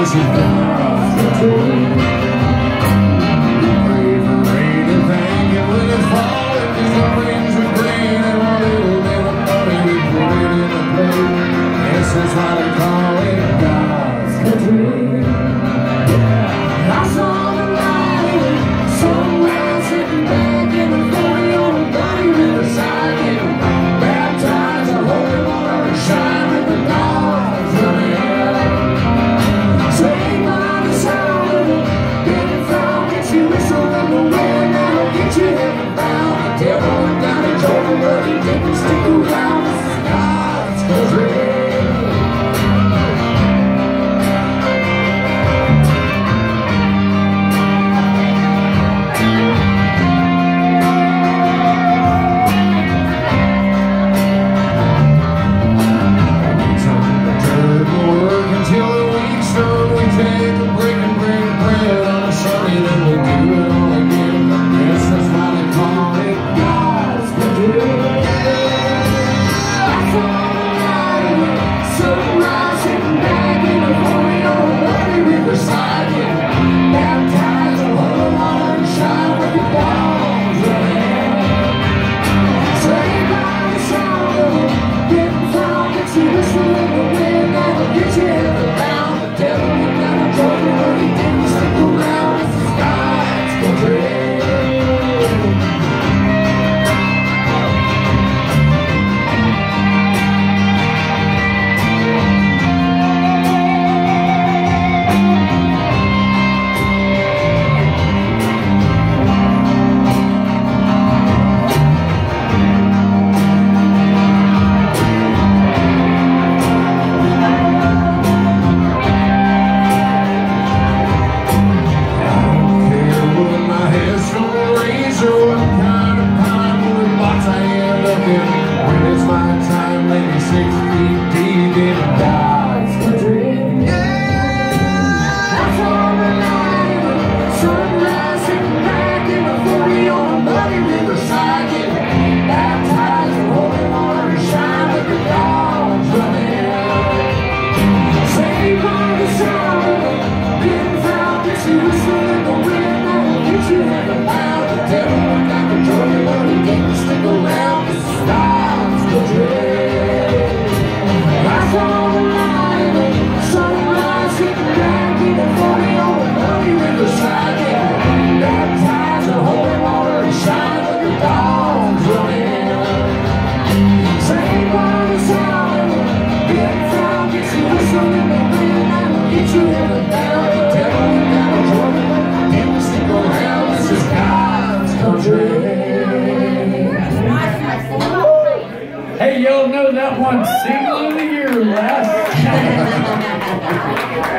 this is God's country. Pray for rain and thank you when it's falling, 'cause the winds are green and a little bit of money we put it in a plate. This is why they call it God's country. I saw the light, sunrise sitting back in the 40 on a bloody riverside, getting baptized in holy water and shine with the dogs running out. Saved by the sound of the getting from gets you whistle in the wind, that'll get you heaven bound. The devil went down in Georgia, but he didn't stick around. This is God's country. Hey, y'all know that one single of the year last.